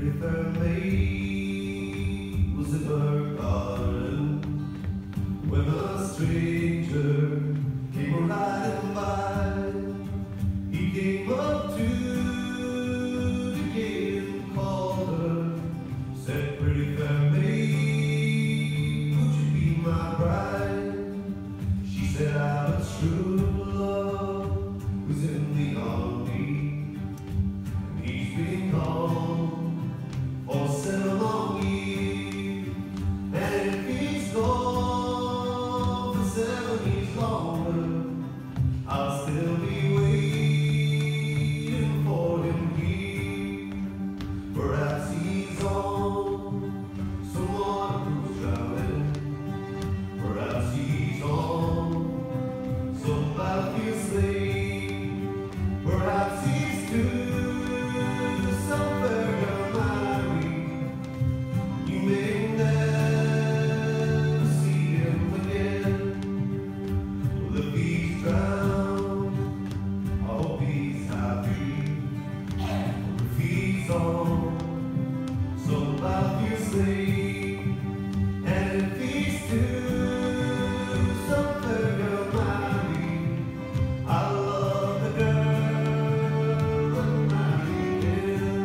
Pretty fair maid was in her garden when a stranger came riding by. He came up to the gate and called her, said, "Pretty fair maid, would you be my bride?" She said, "I'm a true love who's in the army, and he's been gone for 7 long years, and if he's gone for 7 years longer, I'll still be waiting for him here. Perhaps he's on someone who's drowning, perhaps he's on some battlefield slave, perhaps he's too somewhere married. You may never see him again. Well, if he's drowned, I hope he's happy. If he's on some battlefield slave, and if he's too somewhere married, I love the girl and marry him.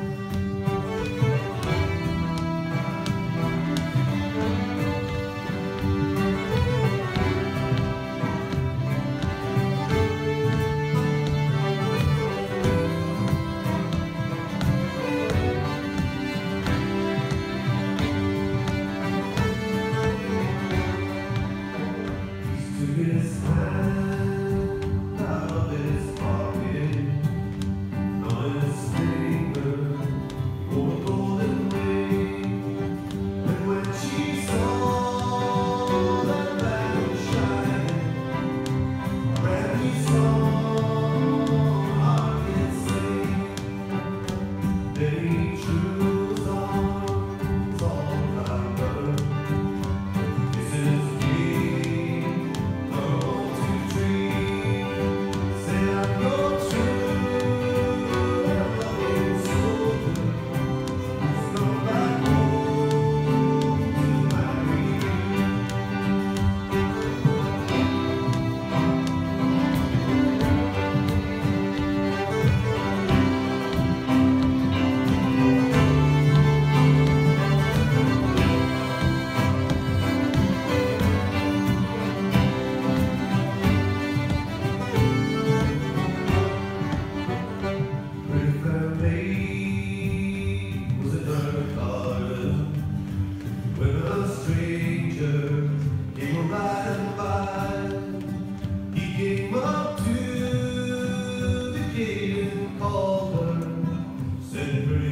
He took his hand out of his pocket, on his finger for a golden ring. And when she saw that diamond shining, a brand new song heart could sing. Then he threw his arms all around her, kisses gave her all to dream. Said, "I go through and loving soldier who's come back home to marry you." Pretty fair maid was in her garden when a stranger came riding by. He came up to the gate and called her, said, "Pretty